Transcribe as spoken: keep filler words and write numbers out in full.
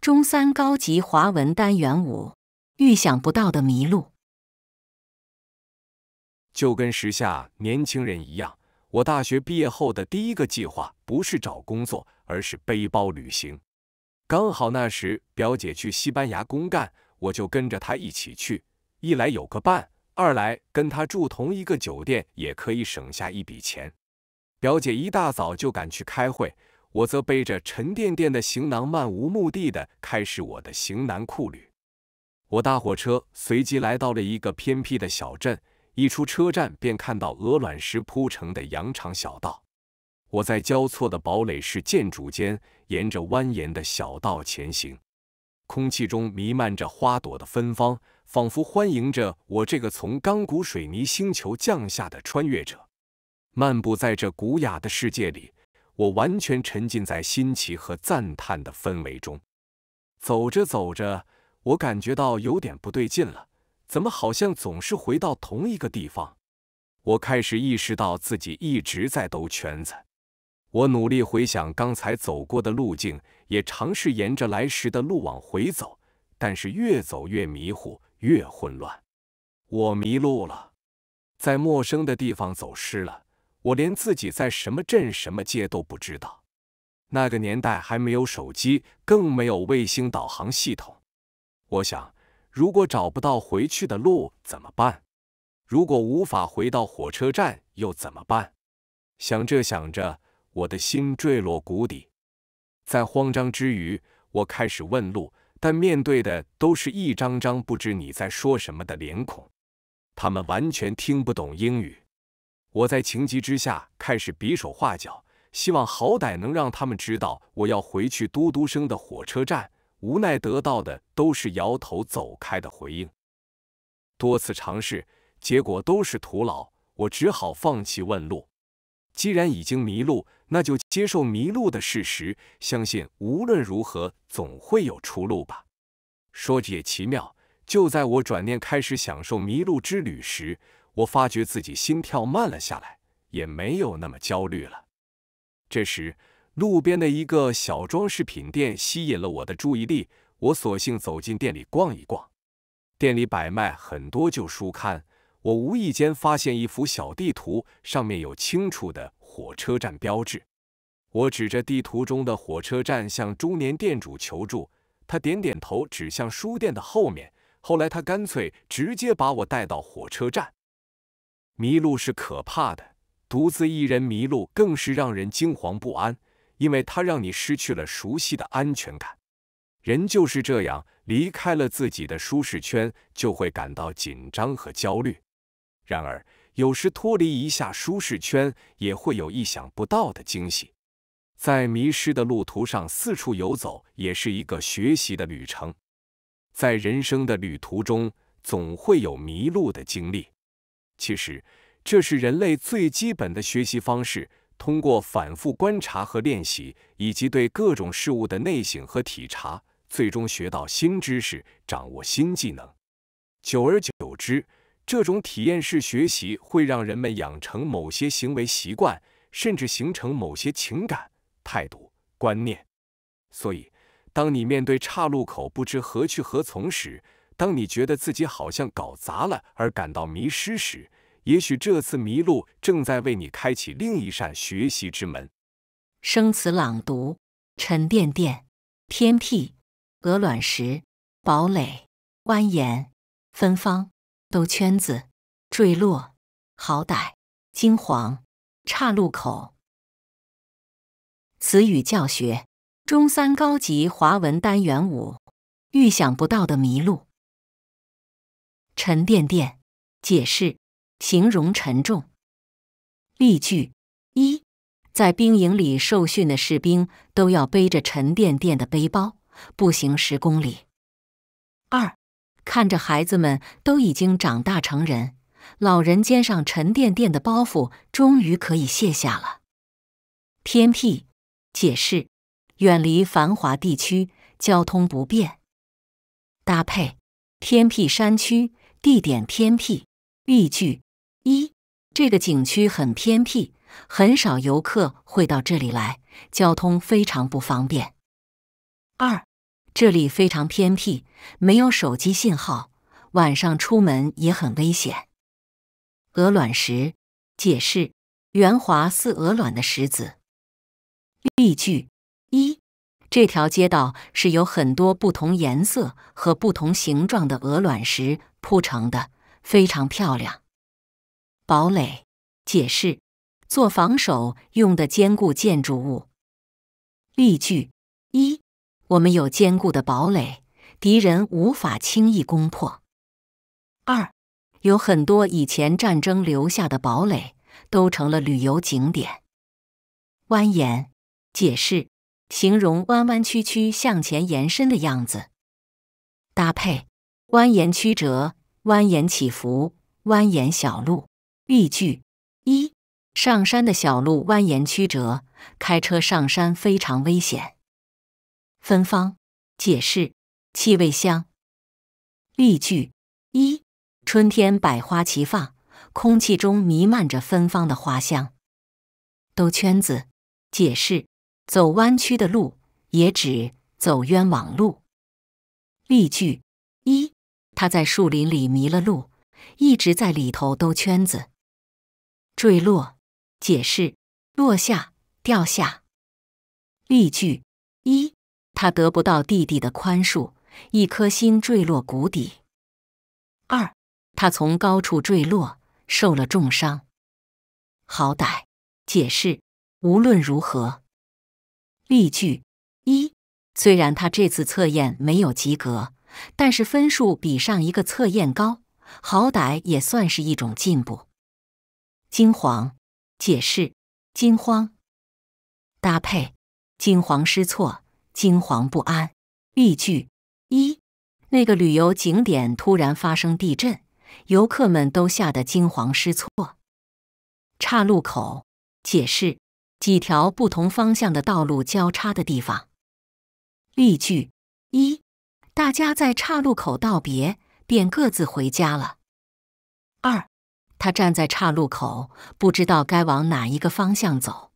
中三高级华文单元五，预想不到的迷路。 就跟时下年轻人一样，我大学毕业后的第一个计划不是找工作，而是背包旅行。刚好那时表姐去西班牙公干，我就跟着她一起去。一来有个伴，二来跟她住同一个酒店，也可以省下一笔钱。表姐一大早就赶去开会，我则背着沉甸甸的行囊，漫无目的地开始我的行南酷旅。我搭火车，随即来到了一个偏僻的小镇。一出车站，便看到鹅卵石铺成的羊肠小道。我在交错的堡垒式建筑间，沿着蜿蜒的小道前行，空气中弥漫着花朵的芬芳，仿佛欢迎着我这个从钢骨水泥星球降下的穿越者。漫步在这古雅的世界里，我完全沉浸在新奇和赞叹的氛围中。走着走着，我感觉到有点不对劲了。怎么好像总是回到同一个地方？我开始意识到自己一直在兜圈子。我努力回想刚才走过的路径，也尝试沿着来时的路往回走，但是越走越迷糊，越混乱。我迷路了，在陌生的地方走失了，我连自己在什么镇什么街都不知道。那个年代还没有手机，更没有卫星导航系统。我想，如果找不到回去的路怎么办？如果无法回到火车站又怎么办？想着想着，我的心坠落谷底。在慌张之余，我开始问路，但面对的都是一张张不知你在说什么的脸孔，他们完全听不懂英语。我在情急之下开始比手画脚，希望好歹能让他们知道我要回去嘟嘟声的火车站。无奈得到的都是摇头走开的回应。多次尝试，结果都是徒劳，我只好放弃问路。既然已经迷路，那就接受迷路的事实，相信无论如何总会有出路吧。说着也奇妙，就在我转念开始享受迷路之旅时，我发觉自己心跳慢了下来，也没有那么焦虑了。这时路边的一个小装饰品店吸引了我的注意力，我索性走进店里逛一逛。店里摆卖很多旧书刊，我无意间发现一幅小地图，上面有清楚的火车站标志。我指着地图中的火车站向中年店主求助，他点点头，指向书店的后面。后来他干脆直接把我带到火车站。迷路是可怕的，独自一人迷路更是让人惊惶不安。因为它让你失去了熟悉的安全感。人就是这样，离开了自己的舒适圈，就会感到紧张和焦虑。然而，有时脱离一下舒适圈，也会有意想不到的惊喜。在迷失的路途上四处游走，也是一个学习的旅程。在人生的旅途中，总会有迷路的经历。其实，这是人类最基本的学习方式。通过反复观察和练习，以及对各种事物的内省和体察，最终学到新知识，掌握新技能。久而久之，这种体验式学习会让人们养成某些行为习惯，甚至形成某些情感、态度、观念。所以，当你面对岔路口不知何去何从时，当你觉得自己好像搞砸了而感到迷失时，也许这次迷路正在为你开启另一扇学习之门。 生词朗读：沉甸甸、偏僻、鹅卵石、堡垒、蜿蜒、芬芳、兜圈子、坠落、好歹、惊惶、岔路口。词语教学：中三高级华文单元五，预想不到的迷路。沉甸甸，解释。形容沉重。例句：一，在兵营里受训的士兵都要背着沉甸甸的背包，步行十公里。二，看着孩子们都已经长大成人，老人肩上沉甸甸的包袱终于可以卸下了。偏僻，解释：远离繁华地区，交通不便。搭配：偏僻山区，地点偏僻。例句：一，这个景区很偏僻，很少游客会到这里来，交通非常不方便。二， 这里非常偏僻，没有手机信号，晚上出门也很危险。鹅卵石，解释：圆滑似鹅卵的石子。例句：一，这条街道是由很多不同颜色和不同形状的鹅卵石铺成的，非常漂亮。堡垒，解释：做防守用的坚固建筑物。例句：一，我们有坚固的堡垒，敌人无法轻易攻破。二，有很多以前战争留下的堡垒都成了旅游景点。蜿蜒，解释：形容弯弯曲曲向前延伸的样子。搭配：蜿蜒曲折、蜿蜒起伏、蜿蜒小路。例句：一，上山的小路蜿蜒曲折，开车上山非常危险。芬芳，解释：气味香。例句：一，春天百花齐放，空气中弥漫着芬芳的花香。兜圈子，解释：走弯曲的路，也指走冤枉路。例句：一，他在树林里迷了路，一直在里头兜圈子。坠落，解释：落下、掉下。例句：一，他得不到弟弟的宽恕，一颗心坠落谷底。二，他从高处坠落，受了重伤。好歹，解释：无论如何。例句：一，虽然他这次测验没有及格，但是分数比上一个测验高，好歹也算是一种进步。惊惶，解释：惊慌。搭配：惊慌失措、惊惶不安。例句：一，那个旅游景点突然发生地震，游客们都吓得惊慌失措。岔路口，解释：几条不同方向的道路交叉的地方。例句：一，大家在岔路口道别，便各自回家了。二，他站在岔路口，不知道该往哪一个方向走。